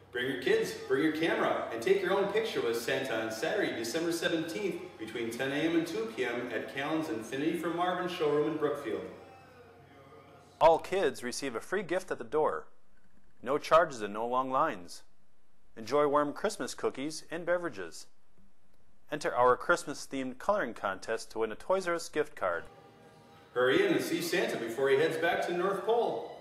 Bring your kids, bring your camera, and take your own picture with Santa on Saturday, December 17th between 10 a.m. and 2 p.m. at Callen's Infinity for Marvin Showroom in Brookfield. All kids receive a free gift at the door. No charges and no long lines. Enjoy warm Christmas cookies and beverages. Enter our Christmas-themed coloring contest to win a Toys R Us gift card. Hurry in and see Santa before he heads back to the North Pole.